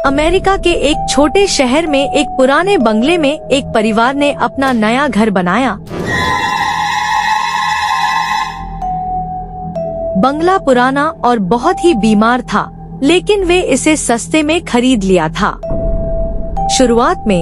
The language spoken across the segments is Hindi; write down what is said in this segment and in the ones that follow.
अमेरिका के एक छोटे शहर में एक पुराने बंगले में एक परिवार ने अपना नया घर बनाया। बंगला पुराना और बहुत ही बीमार था, लेकिन वे इसे सस्ते में खरीद लिया था। शुरुआत में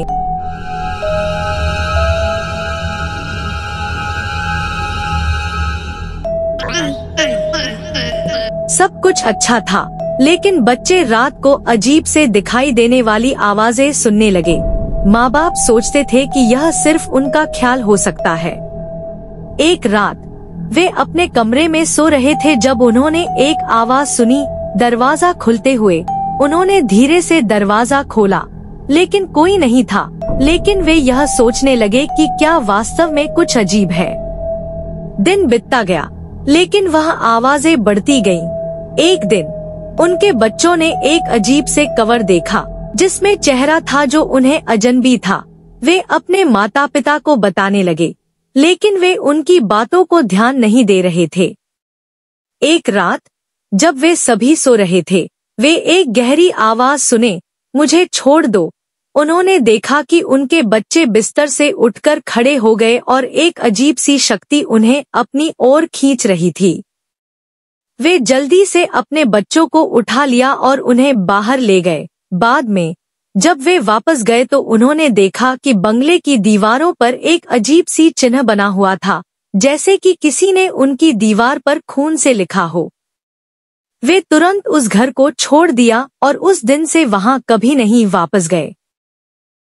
सब कुछ अच्छा था, लेकिन बच्चे रात को अजीब से दिखाई देने वाली आवाजें सुनने लगे। माँ बाप सोचते थे कि यह सिर्फ उनका ख्याल हो सकता है। एक रात वे अपने कमरे में सो रहे थे जब उन्होंने एक आवाज सुनी, दरवाजा खुलते हुए। उन्होंने धीरे से दरवाजा खोला, लेकिन कोई नहीं था। लेकिन वे यह सोचने लगे कि क्या वास्तव में कुछ अजीब है। दिन बीतता गया, लेकिन वह आवाजें बढ़ती गईं। एक दिन उनके बच्चों ने एक अजीब से कवर देखा, जिसमें चेहरा था जो उन्हें अजनबी था। वे अपने माता पिता को बताने लगे, लेकिन वे उनकी बातों को ध्यान नहीं दे रहे थे। एक रात जब वे सभी सो रहे थे, वे एक गहरी आवाज सुने, मुझे छोड़ दो। उन्होंने देखा कि उनके बच्चे बिस्तर से उठकर खड़े हो गए और एक अजीब सी शक्ति उन्हें अपनी ओर खींच रही थी। वे जल्दी से अपने बच्चों को उठा लिया और उन्हें बाहर ले गए। बाद में जब वे वापस गए तो उन्होंने देखा कि बंगले की दीवारों पर एक अजीब सी चिन्ह बना हुआ था, जैसे कि किसी ने उनकी दीवार पर खून से लिखा हो। वे तुरंत उस घर को छोड़ दिया और उस दिन से वहां कभी नहीं वापस गए।